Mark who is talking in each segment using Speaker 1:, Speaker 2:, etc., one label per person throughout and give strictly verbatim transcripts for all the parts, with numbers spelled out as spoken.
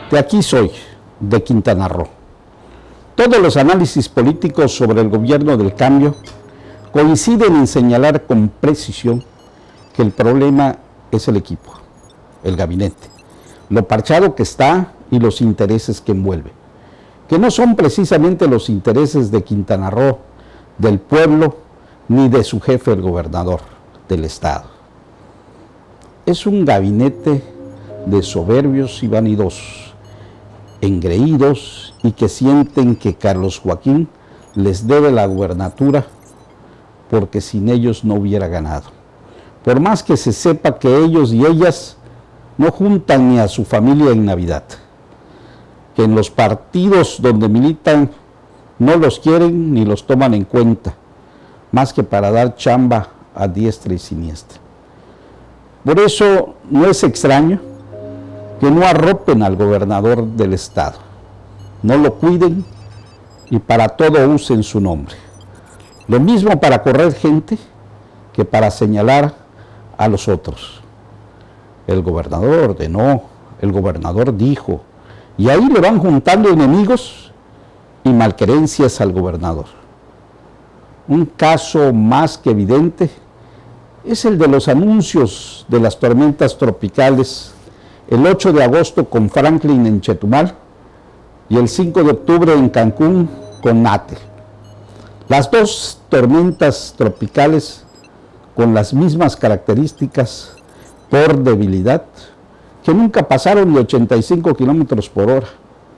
Speaker 1: De aquí soy, de Quintana Roo. Todos los análisis políticos sobre el gobierno del cambio coinciden en señalar con precisión que el problema es el equipo, el gabinete, lo parchado que está y los intereses que envuelve, que no son precisamente los intereses de Quintana Roo, del pueblo, ni de su jefe, el gobernador del estado. Es un gabinete de soberbios y vanidosos, engreídos y que sienten que Carlos Joaquín les debe la gubernatura porque sin ellos no hubiera ganado. Por más que se sepa que ellos y ellas no juntan ni a su familia en Navidad, que en los partidos donde militan no los quieren ni los toman en cuenta, más que para dar chamba a diestra y siniestra. Por eso no es extraño que no arropen al gobernador del estado, no lo cuiden y para todo usen su nombre. Lo mismo para correr gente que para señalar a los otros. El gobernador ordenó, el gobernador dijo, y ahí le van juntando enemigos y malquerencias al gobernador. Un caso más que evidente es el de los anuncios de las tormentas tropicales el ocho de agosto con Franklin en Chetumal y el cinco de octubre en Cancún con Nate. Las dos tormentas tropicales con las mismas características por debilidad, que nunca pasaron de ochenta y cinco kilómetros por hora.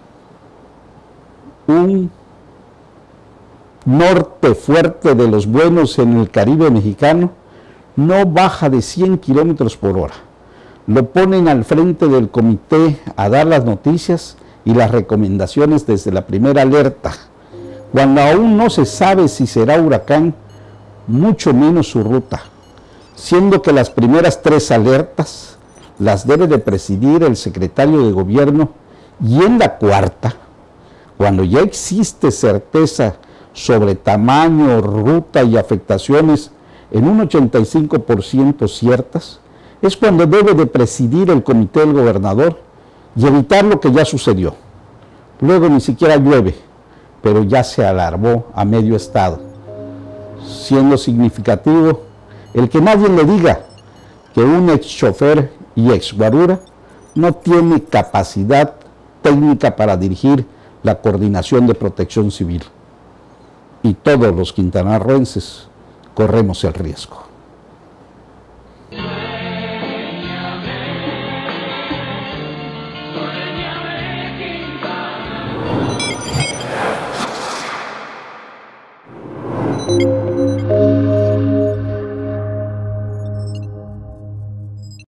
Speaker 1: Un norte fuerte de los buenos en el Caribe mexicano no baja de cien kilómetros por hora. Lo ponen al frente del comité a dar las noticias y las recomendaciones desde la primera alerta, cuando aún no se sabe si será huracán, mucho menos su ruta, siendo que las primeras tres alertas las debe de presidir el secretario de gobierno, y en la cuarta, cuando ya existe certeza sobre tamaño, ruta y afectaciones en un ochenta y cinco por ciento ciertas, es cuando debe de presidir el comité del gobernador y evitar lo que ya sucedió. Luego ni siquiera llueve, pero ya se alarmó a medio estado, siendo significativo el que nadie le diga que un ex chofer y ex guarura no tiene capacidad técnica para dirigir la coordinación de protección civil. Y todos los quintanarroenses corremos el riesgo.